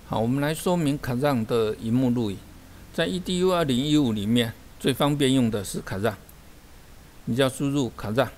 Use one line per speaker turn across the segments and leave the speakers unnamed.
好，我们来说明卡让的萤幕录影。在 EDU 2015里面，最方便用的是卡让。你只要输入卡让，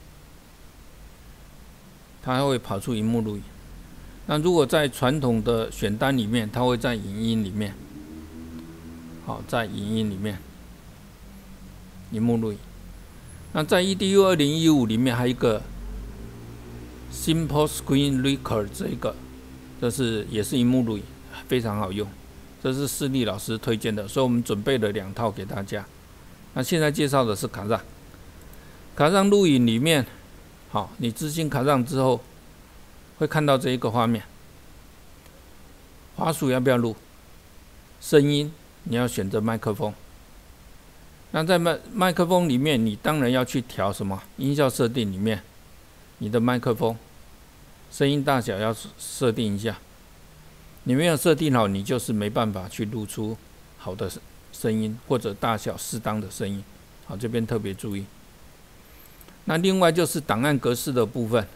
它会跑出萤幕录影。那如果在传统的选单里面，它会在影音里面。好，在影音里面，萤幕录影。那在 EDU 2015里面还有一个 Simple Screen Record 这也是萤幕录影。非常好用，这是世立老师推荐的，所以我们准备了2套给大家。那现在介绍的是卡让，卡让录影里面，好，你执行卡让之后，会看到这一个画面。滑鼠要不要录？声音你要选择麦克风。那在麦克风里面，你当然要去调什么？音效设定里面，你的麦克风声音大小要设定一下。你没有设定好，你就是没办法去录出好的声音或者大小适当的声音。好，这边特别注意。那另外就是档案格式的部分。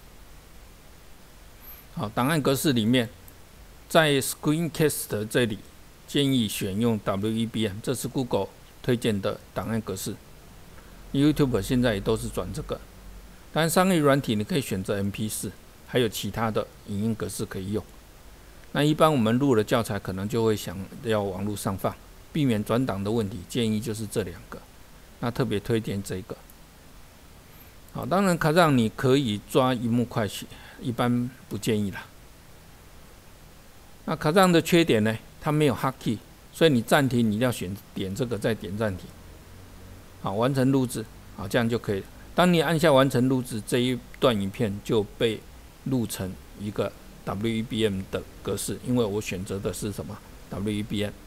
好，档案格式里面，在 Screencast 这里建议选用 WEBM， 这是 Google 推荐的档案格式。YouTube 现在也都是转这个。当然，商业软体你可以选择 MP4， 还有其他的影音格式可以用。那一般我们录的教材可能就会想要网络上放，避免转档的问题，建议就是这2个。那特别推荐这个。好，当然卡让你可以抓萤幕快取，一般不建议啦。那卡让的缺点呢，它没有 Hotkey， 所以你暂停你要点这个再点暂停。好，完成录制，好，这样就可以了。当你按下完成录制，这一段影片就被录成一个WEBM 的格式，因为我选择的是什么 WEBM。